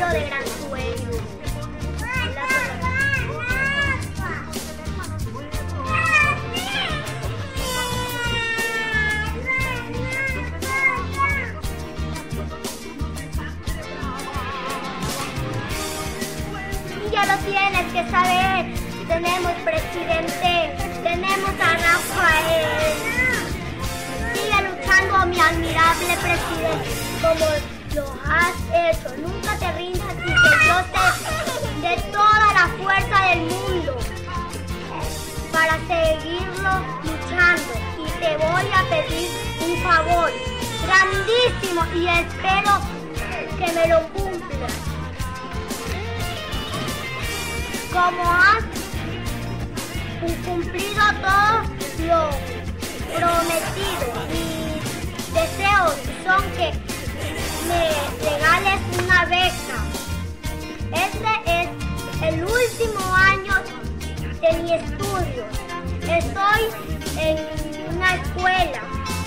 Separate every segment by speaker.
Speaker 1: futuro de gran sueño. Ya lo tienes que saber. Tenemos presidente, tenemos a Rafael. Sigue luchando, mi admirable presidente, como lo has hecho. Nunca te rindas y que yo te dé toda la fuerza del mundo para seguirlo luchando. Y te voy a pedir un favor grandísimo y espero que me lo cumplas. Como has cumplido todo lo prometido, mis deseos son que me regales una beca. Este es el último año de mi estudio. Estoy en una escuela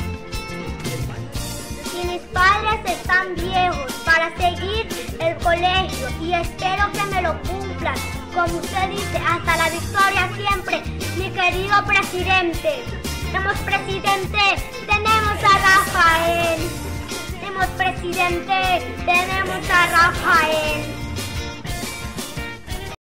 Speaker 1: y mis padres están viejos para seguir el colegio y espero que me lo cumplan. Como usted dice, hasta la victoria siempre, mi querido presidente. Tenemos presidente, tenemos a Rafael. Tenemos presidente, tenemos a Rafael.